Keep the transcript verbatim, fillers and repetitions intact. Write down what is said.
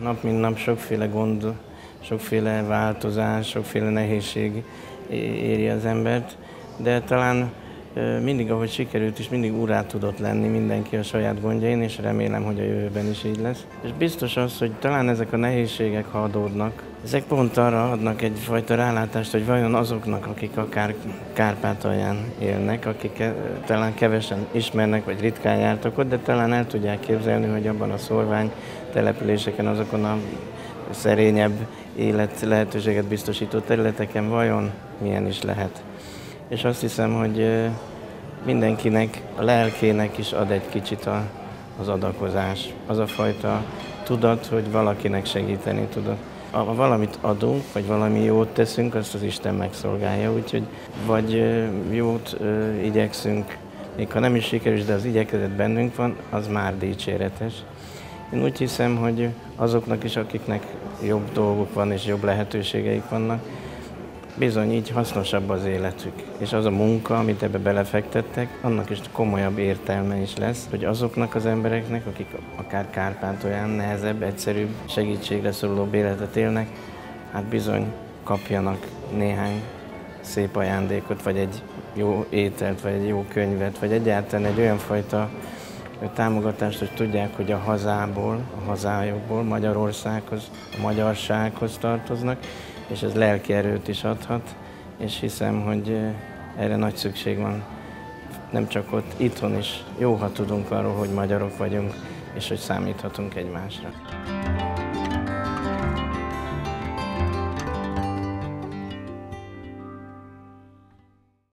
Nap mint nap sokféle gond, sokféle változás, sokféle nehézség éri az embert, de talán mindig, ahogy sikerült is, mindig úrrá tudott lenni mindenki a saját gondjain, és remélem, hogy a jövőben is így lesz. És biztos az, hogy talán ezek a nehézségek, ha adódnak, ezek pont arra adnak egyfajta rálátást, hogy vajon azoknak, akik akár Kárpátalján élnek, akik talán kevesen ismernek, vagy ritkán jártak ott, de talán el tudják képzelni, hogy abban a szórvány településeken, azokon a szerényebb élet lehetőséget biztosító területeken vajon milyen is lehet. És azt hiszem, hogy mindenkinek, a lelkének is ad egy kicsit az adakozás. Az a fajta tudat, hogy valakinek segíteni tudod. Ha valamit adunk, vagy valami jót teszünk, azt az Isten megszolgálja, úgyhogy vagy jót igyekszünk, még ha nem is sikerül, de az igyekezet bennünk van, az már dicséretes. Én úgy hiszem, hogy azoknak is, akiknek jobb dolguk van és jobb lehetőségeik vannak, bizony így hasznosabb az életük. És az a munka, amit ebbe belefektettek, annak is komolyabb értelme is lesz, hogy azoknak az embereknek, akik akár Kárpátalján nehezebb, egyszerűbb, segítségre szorulóbb életet élnek, hát bizony kapjanak néhány szép ajándékot, vagy egy jó ételt, vagy egy jó könyvet, vagy egyáltalán egy olyan fajta támogatást, hogy tudják, hogy a hazából, a hazájukból, Magyarországhoz, a magyarsághoz tartoznak, és ez lelki erőt is adhat, és hiszem, hogy erre nagy szükség van. Nem csak ott, itthon is jó, ha tudunk arról, hogy magyarok vagyunk, és hogy számíthatunk egymásra.